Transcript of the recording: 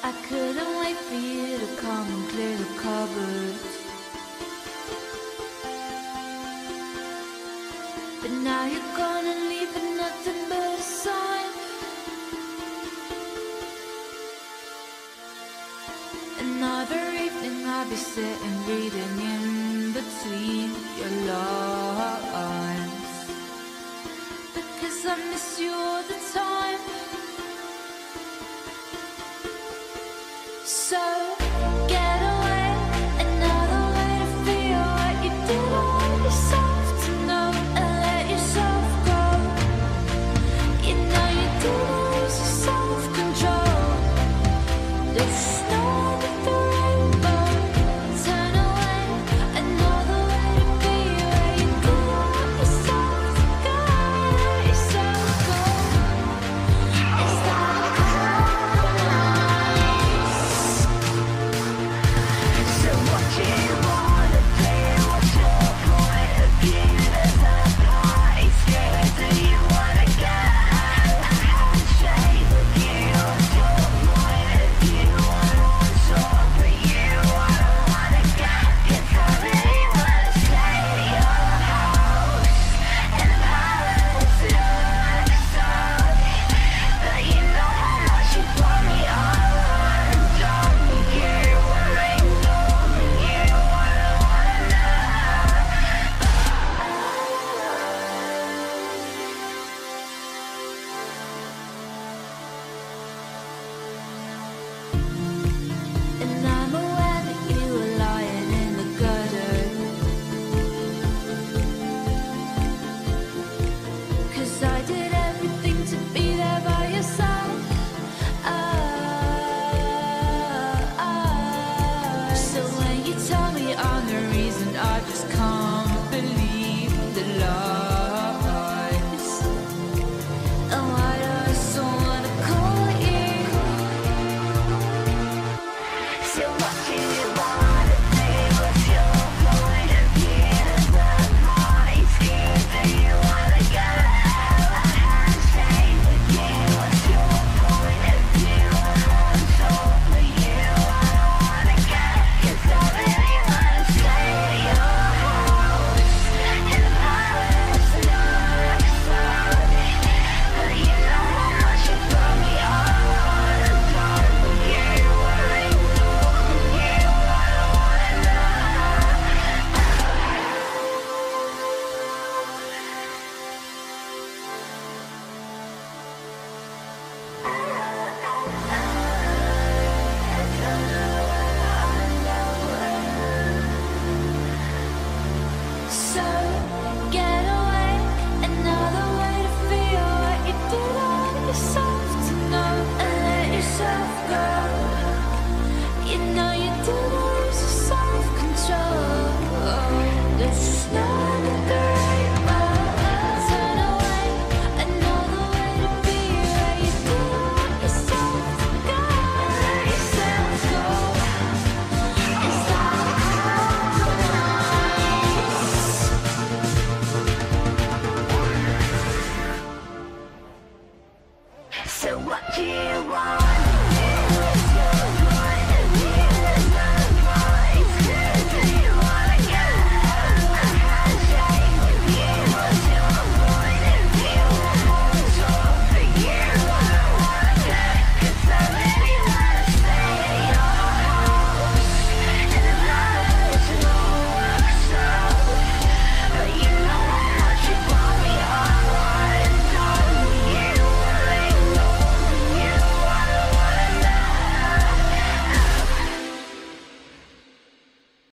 I couldn't wait for you to come and clear the cupboards. But now you're gone and leaving nothing but a sign. Another evening I'll be sitting reading in between your lines, because I miss you all the time. So get away, another way to feel what you did all yourself to know, and let yourself go. You know you didn't lose your self-control. There's no under the rainbow. Turn away, another way to be where you did all yourself to go, let yourself go. Is that so what do you wanna do? What's your point of view? There's a party scared. Do you wanna go? Handshake with you. What's your point of view? I want sort for you. I don't wanna go. It's already wanna stay at your house. And Paris looks solid, but you know how much you brought me all undone. You ain't knowing you. I don't wanna know. And I'm aware that you were lying in the gutter, 'cause I did everything to be there by your side. So when you tell me I'm the reason, I just can't believe the lies. And why do I so wanna call you? So what do you wanna do? What's your point of view? The party scared. Do you wanna go? A handshake with you. What's your point of view? I want sort for you. I don't wanna go. 'Cause I really wanna stay at your house. And Paris looks solid, but you know how much you brought me all undone. You ain't knowing you. I don't wanna So get away, another way to feel what you did all yourself to know, and let yourself go. You know you didn't lose your self-control. There's snow under the rainbow. Turn away, another way to be where you did all yourself to go, let yourself go. Is that nice? So what do you want?